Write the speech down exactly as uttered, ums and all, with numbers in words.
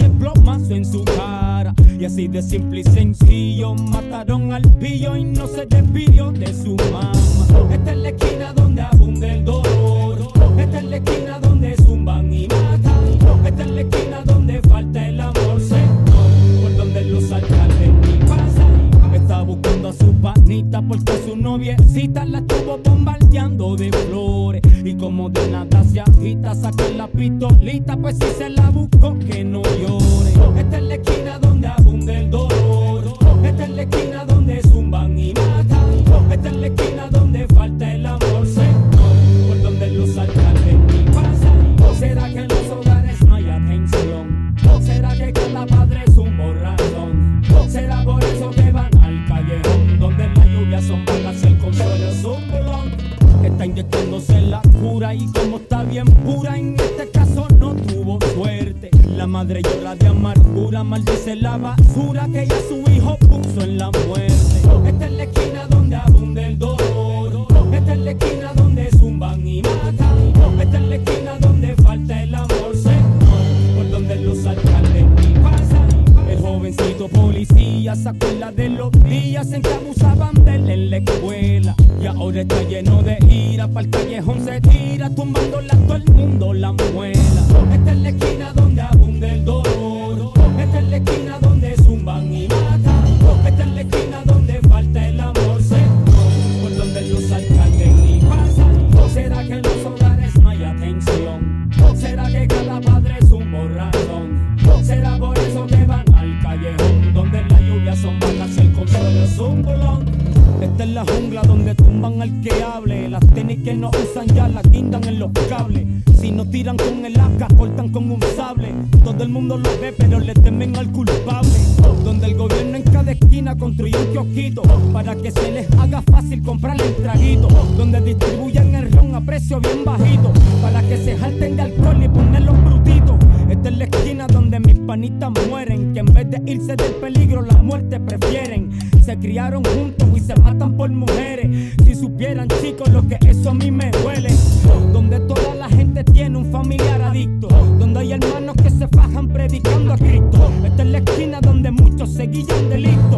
ese plomazo en su cara. Y así de simple y sencillo mataron al pillo y no se despidió de su mamá. Esta es la esquina donde abunda el dolor. Esta es la esquina donde zumban y matan. Esta es la esquina donde falta el amor, Señor. Por donde los alcaldes ni pasan. Está buscando a su panita porque su noviecita la estuvo bombardeando de flores. Y como de nada se agita, saca la pistolita, pues si se la buscó que no llore. Esta es la esquina donde abunda el dolor. Esta es la esquina donde zumban y matan. Esta es la esquina donde falta el amor, Señor. Por donde los alcaldes ni pasan. ¿Será que en los hogares no hay atención? ¿Será que cada padre es un borrachón? ¿Será por eso que van al callejón donde la lluvia son balas y el consuelo es un bolón? Está inyectándose la cura y como está bien pura, en este caso no tuvo suerte. La madre llora de amargura, maldice la basura que ella su hijo puso en la muerte. Esta es la esquina donde abunda el dolor. Esta es la esquina donde zumban y matan. Esta es la esquina donde falta el amor, Señor. Por donde los alcaldes ni pasan. El jovencito policía se acuerda de los días en que abusaban de él en la escuela. Y ahora está lleno de ira, pa'l callejón se tira, tumbándola a todo el mundo la muela. Esta es la esquina donde abunda el dolor. Esta es la esquina donde zumban y matan. Esta es la esquina donde falta el amor, Señor. Por donde los alcaldes ni pasan. ¿Será que en los hogares no hay atención? ¿Será que cada padre es un borrachón? ¿Será por eso que van al callejón donde la lluvia son balas y el consuelo es un bolón? Esta es la jungla donde tumban al que hable. Las tenis que no usan ya las guindan en los cables. Si no tiran con el A K, cortan con un sable. Todo el mundo lo ve pero le temen al culpable. Donde el gobierno en cada esquina construye un kiosquito para que se les haga fácil comprar el traguito. Donde distribuyen el ron a precio bien bajito para que se jalten de alcohol y ponerlos brutitos. Esta es la esquina donde mis panitas mueren, que en vez de irse del peligro la muerte prefieren. Se criaron juntos y se matan por mujeres. Si supieran chicos lo que eso a mí me duele. Donde toda la gente tiene un familiar adicto. Donde hay hermanos que se fajan predicando a Cristo. Esta es la esquina donde muchos se guillan de listo.